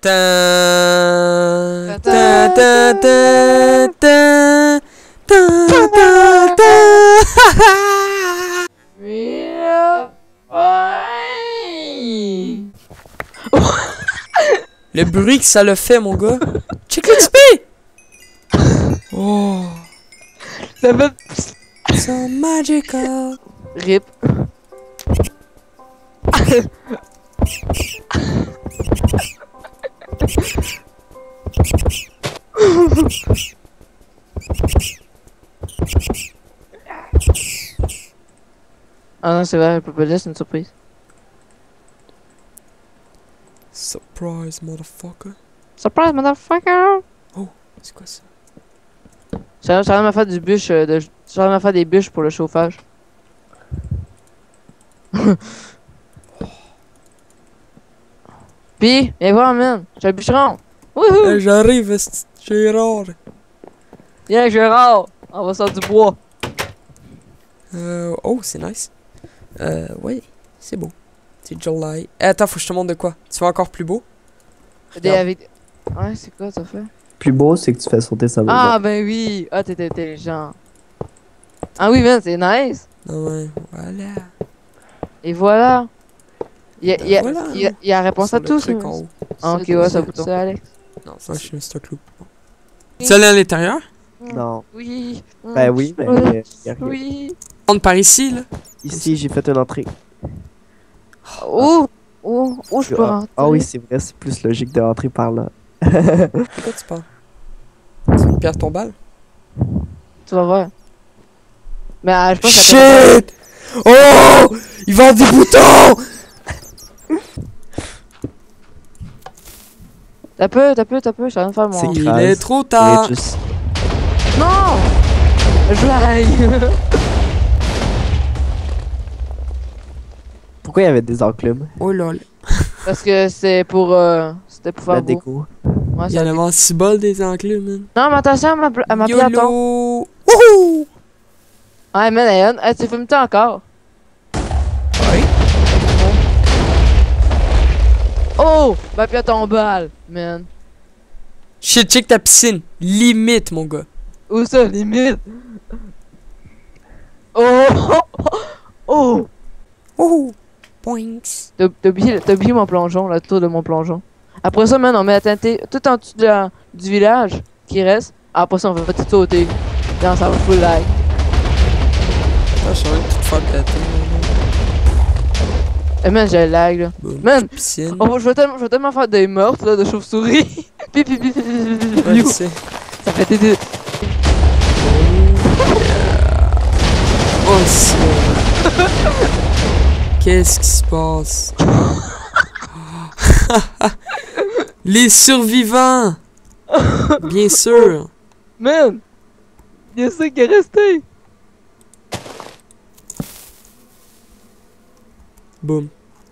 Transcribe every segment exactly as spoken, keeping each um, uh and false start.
Ta ta ta ta ta ta ta ta. Le bruit que ça le fait, mon gars. Check l'X P. Oh. Ça fait... So magical. Rip. Ah non, c'est vrai, elle peut pas dire, c'est une surprise. Surprise, motherfucker. Surprise, motherfucker! Oh, c'est quoi ça? Ça ça m'a fait du bûche, euh, de... ça m'a fait des bûches pour le chauffage. Pis, viens voir, man. J'ai le bûcheron. Wouhou! Hey, j'arrive, Gérard. Viens, Gérard. On va sortir du bois. Euh, oh, c'est nice. Euh, ouais, c'est beau. C'est July. Eh, attends, faut que je te montre de quoi. Tu fais encore plus beau? Des avec... Ouais, c'est quoi ça fait? Plus beau, c'est que tu fais sauter sa maison. Ah, ben oui. Ah, t'es intelligent. Ah oui, man, c'est nice. Non, ouais, voilà. Et voilà. Il y a, Ben y a, voilà, y a, y a réponse Sur à le tout, truc ça. en haut. Ah, ok, C'est ouais, tout, ça c'est vous tout. ça, Alex. Non, ça, je suis un stock loop. Tu es allé à l'intérieur? Non. Oui. Ben oui, mais Oui. y a rien. Oui. On par ici, là. Ici, j'ai fait une entrée. Oh, oh, oh, je peux Ah, rentrer. ah oui, c'est vrai, c'est plus logique de rentrer par là. Pourquoi tu parles? C'est une pierre tombale? Tu vas voir. Mais ah, je pense que ça Shit! Oh! Il vend des boutons! T'as peu, t'as peu, t'as peu, je suis en train de faire mon... C'est Il Crase. est trop Et tard. juste- Non! Je blague! Pourquoi il y avait des enclumes? Oh lol. Parce que c'est pour... Euh, C'était pour faire La beau. déco. Ouais, Il y ça- en avait si bol des enclumes, man. Non, mais attention à ma, pla- à ma platon. YOLO! Wouhou! Ouais, man, Ayon, hey, tu fumes-tu encore? Oui. Oh! Ma platon balle, man. Shit, check ta piscine. Limite, mon gars. Où ça, limite? Oh! Oh! Oh! Points. T'as t'as oublié, t'as oublié mon plongeon, la tour de mon plongeon. Après ça, man, on met la teinté tout en dessous de la- du village qui reste. Après ça, on va tout sauter. Dans ça va full lag. Ah, je suis en train de tout faire péter. Eh man, j'ai le lag là. Boum. Man! Piscine. Oh, je vais tellement, je vais tellement faire des meurtres là, de chauves-souris. Pi, pi, pi, pi, pi, pi, pi, Ouais, je pi. sais. Ça fait des deux. Oh, c'est... Qu'est-ce qui se passe? Les survivants! Bien sûr! Man! Il y a ça qui est resté. Boum.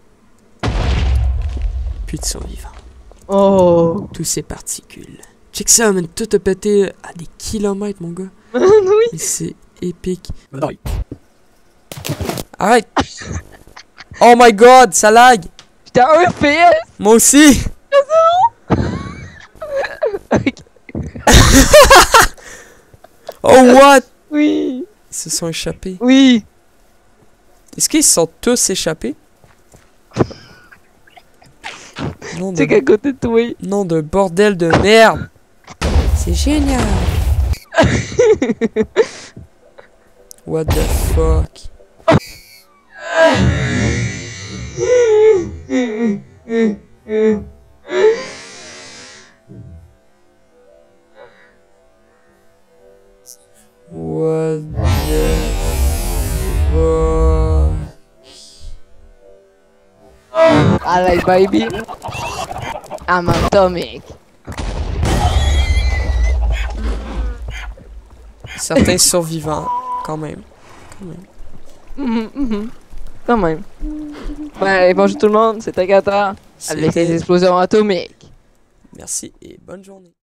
Plus de survivants. Oh! Tous ces particules. Check ça, man. Tout a pété à des kilomètres, mon gars. Man, oui! Mais c'est épique. Arrête! Oh my god, ça lag! J'étais à un F P S! Moi aussi! Oh what? Oui! Ils se sont échappés. Oui! Est-ce qu'ils se sont tous échappés? Nom C'est de... qu'à côté de toi. Nom de bordel de merde! C'est génial! What the fuck? What the fuck? I like baby. I'm atomic. Certains survivants, quand même. Quand même. Mhm, mhm. Quand même. Ben, bonjour tout le monde, c'est Tagata avec les C'était- explosions atomiques. Merci et bonne journée.